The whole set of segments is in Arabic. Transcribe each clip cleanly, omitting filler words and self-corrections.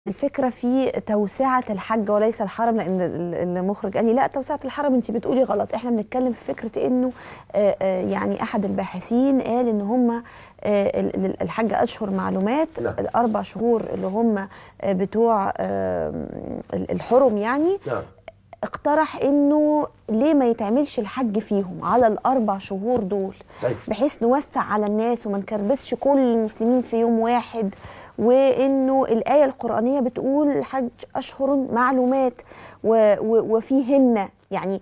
الفكرة في توسعة الحج وليس الحرم، لأن المخرج قال لي لا توسعة الحرم أنت بتقولي غلط. احنا بنتكلم في فكرة إنه يعني أحد الباحثين قال إن هم الحج أشهر معلومات. نعم. الأربع شهور اللي هم بتوع الحرم يعني. نعم. اقترح انه ليه ما يتعملش الحج فيهم على الاربع شهور دول، طيب. بحيث نوسع على الناس وما نكربسش كل المسلمين في يوم واحد. وانه الايه القرانيه بتقول الحج اشهر معلومات وفيهن يعني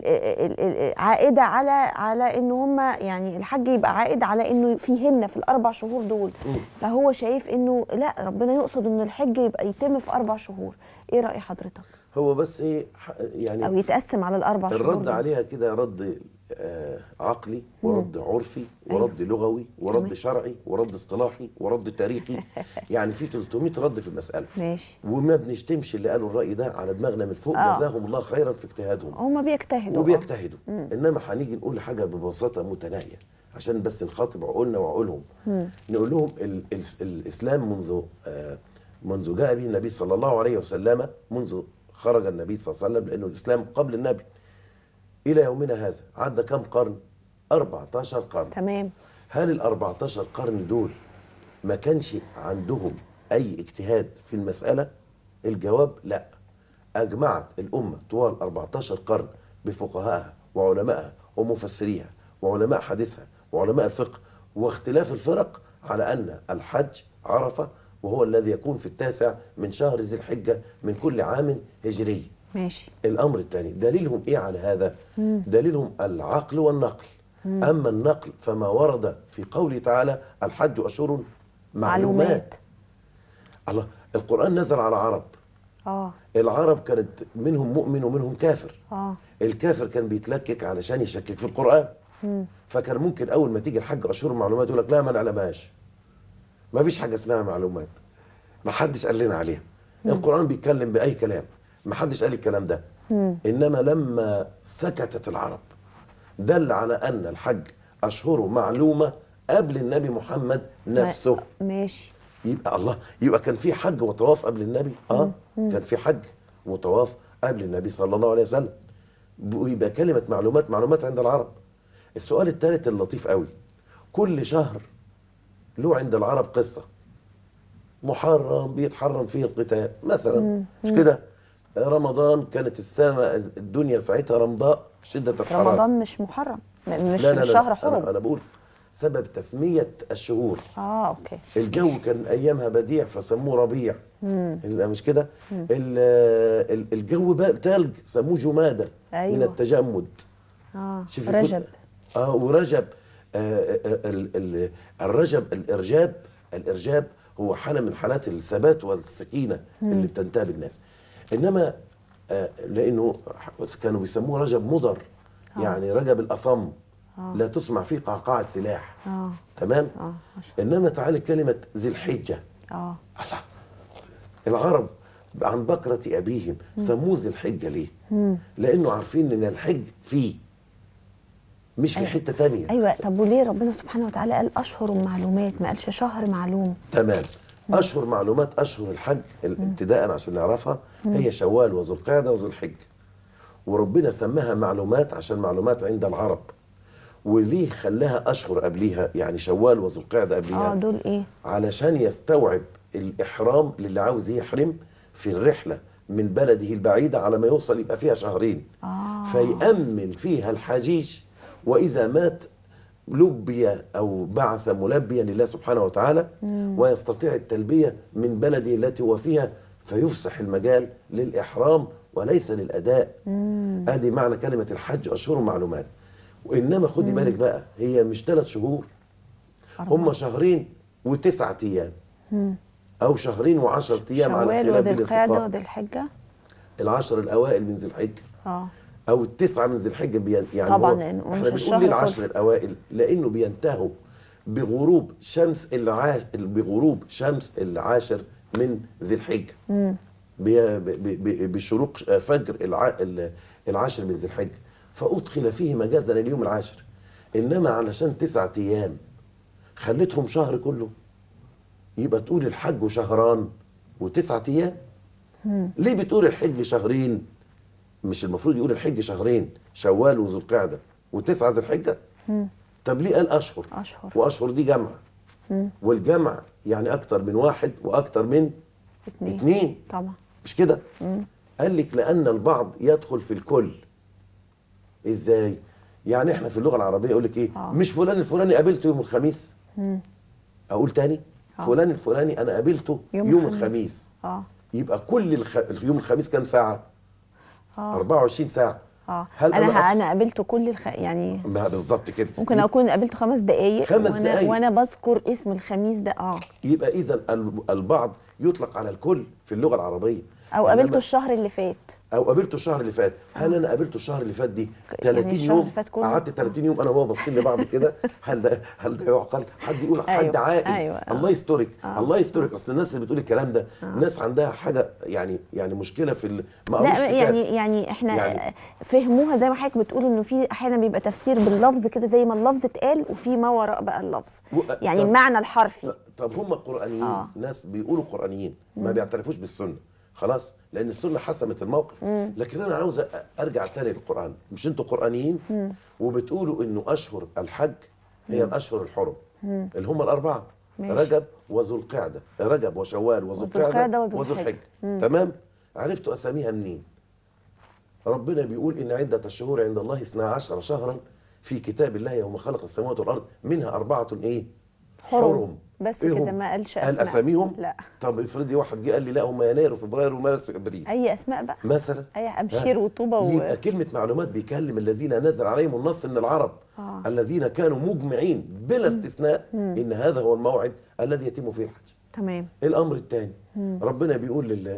عائده على ان هم يعني الحج يبقى عائد على انه فيهن في الاربع شهور دول. فهو شايف انه لا، ربنا يقصد ان الحج يبقى يتم في 4 شهور. ايه راي حضرتك؟ هو بس ايه يعني او يتقسم على الاربع شهور. الرد عليها كده رد عقلي ورد عرفي ورد لغوي ورد شرعي ورد اصطلاحي ورد تاريخي. يعني في 300 رد في المسألة. ماشي. وما بنشتمش اللي قالوا الرأي ده على دماغنا من فوق. جزاهم الله خيرا في اجتهادهم. هم بيجتهدوا وبيجتهدوا. انما هنيجي نقول حاجة ببساطة متناهية عشان بس نخاطب عقولنا وعقولهم. نقول لهم الإسلام منذ جاء به النبي صلى الله عليه وسلم، منذ خرج النبي صلى الله عليه وسلم، لأنه الإسلام قبل النبي إلى يومنا هذا عدى كم قرن؟ 14 قرن. تمام. هل ال 14 قرن دول ما كانش عندهم أي اجتهاد في المسألة؟ الجواب لا. أجمعت الأمة طوال 14 قرن بفقهائها وعلمائها ومفسريها وعلماء حديثها وعلماء الفقه واختلاف الفرق على أن الحج عرفة، وهو الذي يكون في 9 من شهر ذي الحجة من كل عام هجري. ماشي. الأمر الثاني دليلهم إيه على هذا؟ دليلهم العقل والنقل. أما النقل فما ورد في قوله تعالى الحج أشهر معلومات. الله، القرآن نزل على عرب. العرب كانت منهم مؤمن ومنهم كافر. الكافر كان بيتلكك علشان يشكك في القرآن. فكان ممكن أول ما تيجي الحج أشهر معلومات يقول لك لا ما نعلمهاش، ما فيش حاجة اسمها معلومات، ما حدش قال لنا عليها. القرآن بيتكلم بأي كلام، ما حدش قال الكلام ده. إنما لما سكتت العرب دل على أن الحج أشهر معلومة قبل النبي محمد نفسه. ماشي. يبقى الله، يبقى كان في حج وطواف قبل النبي. كان في حج وطواف قبل النبي صلى الله عليه وسلم. ويبقى كلمة معلومات عند العرب. السؤال الثالث اللطيف قوي، كل شهر له عند العرب قصة. محرم بيتحرم فيه القتال مثلا، مش كده؟ رمضان كانت السماء الدنيا ساعتها رمضاء شدة الحرارة. رمضان مش محرم، مش لا شهر حرم. أنا بقول سبب تسمية الشهور. اوكي. الجو كان ايامها بديع فسموه ربيع. مش كده؟ الجو بقى تلج سموه جمادة. أيوة. من التجمد. رجب. ورجب. الرجب الارجاب هو حالة من حالات الثبات والسكينة اللي بتنتاب الناس. انما لانه كانوا بيسموه رجب مضر. يعني رجب الاصم. لا تسمع فيه قعقعة سلاح. تمام. انما تعالي كلمة ذي الحجة. الله، العرب عن بكرة ابيهم سموه ذي الحجة ليه؟ لانه عارفين ان الحج فيه مش في حتة تانية. ايوه. طب وليه ربنا سبحانه وتعالى قال اشهر معلومات، ما قالش شهر معلوم؟ تمام. اشهر معلومات، اشهر الحج ابتداء عشان نعرفها هي شوال وذو القعدة وذو الحجة. وربنا سماها معلومات عشان معلومات عند العرب. وليه خلاها اشهر قبليها، يعني شوال وذو القعده قبليها؟ دول ايه؟ علشان يستوعب الاحرام للي عاوز يحرم في الرحله من بلده البعيده على ما يوصل يبقى فيها شهرين. فيأمن فيها الحجيج، واذا مات لبي او بعث ملبيا لله سبحانه وتعالى ويستطيع التلبيه من بلده التي هو فيها، فيفسح المجال للاحرام وليس للاداء. ادي معنى كلمه الحج اشهر معلومات. وإنما خدي بالك بقى، هي مش 3 شهور، هم شهرين و9 أيام. أو شهرين و10 أيام على خلاف بين الفقهاء. شوال وذي الحجة، ال10 الأوائل من ذي الحجة. أو ال9 من ذي الحجة يعني طبعا، لأنه احنا بنقول ليه ال10 الأوائل؟ لأنه بينتهوا بغروب بغروب شمس العاشر من ذي الحجة. بشروق فجر العاشر من ذي الحجة. فأدخل فيه مجازا اليوم العاشر. إنما علشان 9 أيام خليتهم شهر كله، يبقى تقول الحج شهران و9 ايام. ليه بتقول الحج شهرين؟ مش المفروض يقول الحج شهرين، شوال وذو القعده و9 ذي الحجه؟ طب ليه قال اشهر؟ واشهر دي جمع، والجمع يعني اكتر من واحد واكتر من اتنين طبعا، مش كده؟ قال لك لان البعض يدخل في الكل. ازاي؟ يعني احنا في اللغه العربيه يقول لك ايه؟ مش فلان الفلاني قابلته يوم الخميس. اقول تاني؟ فلان الفلاني انا قابلته يوم الخميس. يبقى كل يوم الخميس كام ساعه؟ 24 ساعه. هل انا قابلته كل يعني بالظبط كده. ممكن اكون قابلته 5 دقائق وانا بذكر اسم الخميس ده. يبقى اذا البعض يطلق على الكل في اللغه العربيه. او قابلته الشهر اللي فات، او قابلته الشهر اللي فات. هل انا قابلته الشهر اللي فات دي 30 يوم؟ قعدت 30 يوم انا وهو باصين لبعض كده. هل ده يعقل؟ حد يقول حد عاقل؟ الله يسترك. الله يسترك. اصل الناس اللي بتقول الكلام ده ناس عندها حاجه يعني مشكله في ما قروش لا يعني احنا فهموها زي ما حضرتك بتقول، انه في احيانا بيبقى تفسير باللفظ كده زي ما اللفظ اتقال، وفي ما وراء بقى اللفظ يعني المعنى الحرفي. طب هم القرآنيين ناس بيقولوا قرآنيين ما بيعترفوش بالسنه خلاص، لان السنه حسمت الموقف. لكن انا عاوز ارجع تاني للقران. مش انتوا قرآنيين وبتقولوا انه اشهر الحج هي الاشهر الحرم اللي هم الاربعه، رجب وذو القعده، رجب وشوال وذو القعده وذو الحج. تمام؟ عرفتوا اساميها منين؟ ربنا بيقول ان عده الشهور عند الله 12 شهرا في كتاب الله يوم خلق السماوات والارض منها 4 ايه؟ حرم. بس كده ما قالش اسماء. قال اساميهم؟ لا. طب افرضي واحد جه قال لي لا هم يناير وفبراير ومارس وابريل. اي اسماء بقى مثلا، اي ابشير وطوبه يبقى كلمه معلومات بيكلم الذين نزل عليهم النص من العرب الذين كانوا مجمعين بلا استثناء ان هذا هو الموعد الذي يتم فيه الحج. تمام. الامر الثاني ربنا بيقول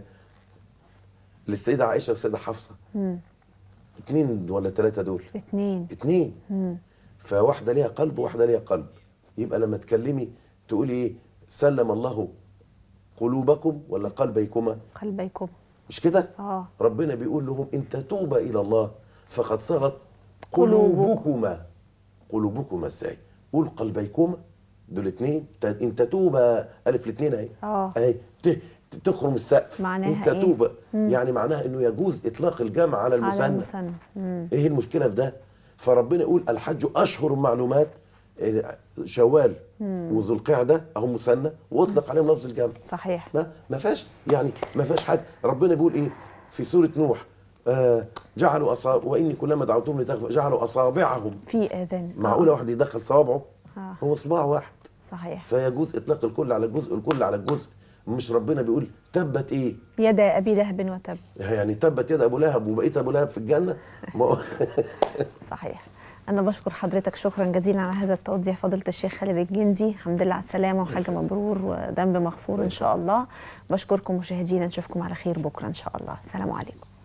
للسيده عائشه والسيده حفصه 2 ولا 3 دول؟ 2. فواحده ليها قلب وواحده ليها قلب. يبقى لما تكلمي تقولي ايه؟ سلم الله قلوبكم ولا قلبيكما؟ قلبيكم. مش كده؟ ربنا بيقول لهم ان تتوبا الى الله فقد صغت قلوبكما. قلوبكما ازاي؟ قول قلبيكما دول 2. ان تتوبا الف الاثنين اهي اهي تخرم السقف. معناها ان تتوبا يعني معناها انه يجوز اطلاق الجمع على المثنى. ايه المشكله في ده؟ فربنا يقول الحج اشهر معلومات، شوال وذو القعده اهو مثنى واطلق عليهم لفظ الجمع. صحيح. ما فيهاش ما فيهاش حاجه. ربنا بيقول ايه في سوره نوح؟ جعلوا واني كلما دعوتهم لتغفر جعلوا اصابعهم في اذان. معقوله واحد يدخل صوابعه؟ هو صباع واحد. صحيح. فيجوز اطلاق الكل على الجزء، الكل على الجزء. مش ربنا بيقول تبت ايه؟ يد ابي لهب وتب. يعني تبت يد ابو لهب وبقيت ابو لهب في الجنه. صحيح. أنا بشكر حضرتك شكرا جزيلا على هذا التوضيح فضيلة الشيخ خالد الجندي. الحمد لله على السلامة وحاجة مبرور وذنب مغفور إن شاء الله. بشكركم مشاهدينا، نشوفكم على خير بكرة إن شاء الله. السلام عليكم.